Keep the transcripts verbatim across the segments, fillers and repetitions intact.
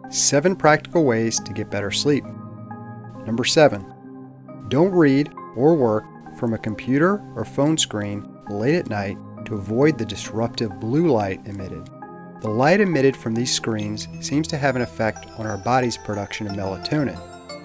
Seven practical ways to get better sleep. Number seven, don't read or work from a computer or phone screen late at night to avoid the disruptive blue light emitted. The light emitted from these screens seems to have an effect on our body's production of melatonin.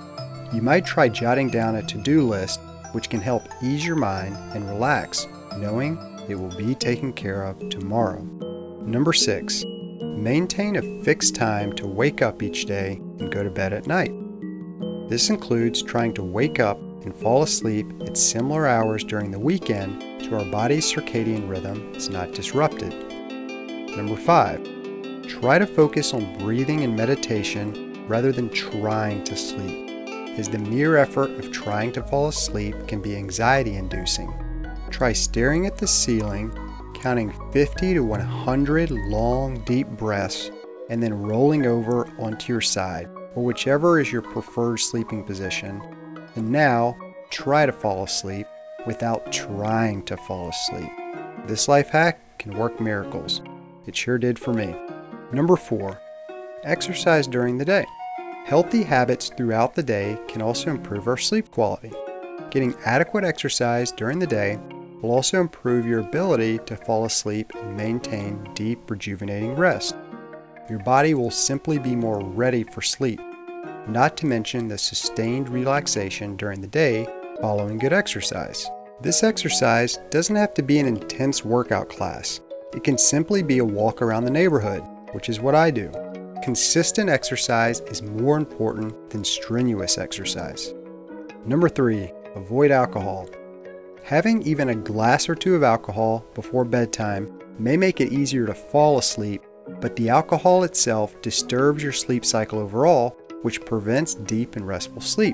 You might try jotting down a to-do list, which can help ease your mind and relax, knowing it will be taken care of tomorrow. Number six, maintain a fixed time to wake up each day and go to bed at night. This includes trying to wake up and fall asleep at similar hours during the weekend so our body's circadian rhythm is not disrupted. Number five, try to focus on breathing and meditation rather than trying to sleep, as the mere effort of trying to fall asleep can be anxiety-inducing. Try staring at the ceiling, counting fifty to one hundred long, deep breaths, and then rolling over onto your side, or whichever is your preferred sleeping position. And now, try to fall asleep without trying to fall asleep. This life hack can work miracles. It sure did for me. Number four, exercise during the day. Healthy habits throughout the day can also improve our sleep quality. Getting adequate exercise during the day will also improve your ability to fall asleep and maintain deep, rejuvenating rest. Your body will simply be more ready for sleep, not to mention the sustained relaxation during the day following good exercise. This exercise doesn't have to be an intense workout class. It can simply be a walk around the neighborhood, which is what I do. Consistent exercise is more important than strenuous exercise. Number three, avoid alcohol. Having even a glass or two of alcohol before bedtime may make it easier to fall asleep, but the alcohol itself disturbs your sleep cycle overall, which prevents deep and restful sleep.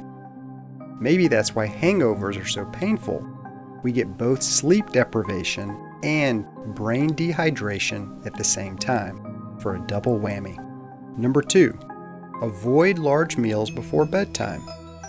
Maybe that's why hangovers are so painful. We get both sleep deprivation and brain dehydration at the same time, for a double whammy. Number two, avoid large meals before bedtime.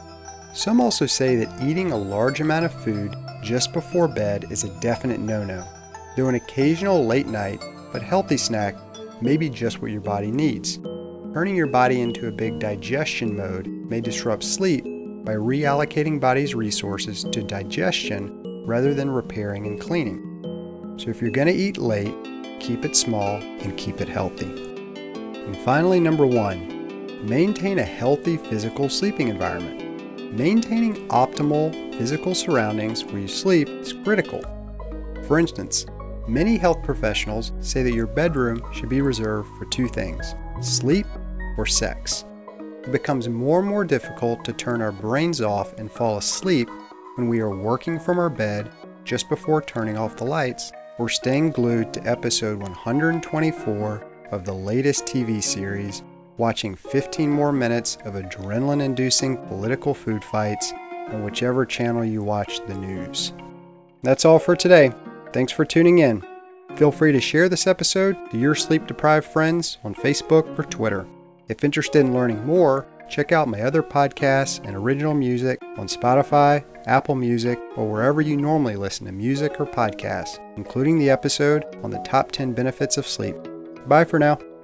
Some also say that eating a large amount of food just before bed is a definite no-no, though an occasional late night but healthy snack may be just what your body needs. Turning your body into a big digestion mode may disrupt sleep by reallocating body's resources to digestion rather than repairing and cleaning. So if you're going to eat late, keep it small and keep it healthy. And finally, number one, maintain a healthy physical sleeping environment. Maintaining optimal physical surroundings where you sleep is critical. For instance, many health professionals say that your bedroom should be reserved for two things: sleep or sex. It becomes more and more difficult to turn our brains off and fall asleep when we are working from our bed just before turning off the lights or staying glued to episode one hundred twenty-four of the latest T V series, watching fifteen more minutes of adrenaline-inducing political food fights on whichever channel you watch the news. That's all for today. Thanks for tuning in. Feel free to share this episode to your sleep-deprived friends on Facebook or Twitter. If interested in learning more, check out my other podcasts and original music on Spotify, Apple Music, or wherever you normally listen to music or podcasts, including the episode on the top ten benefits of sleep. Bye for now.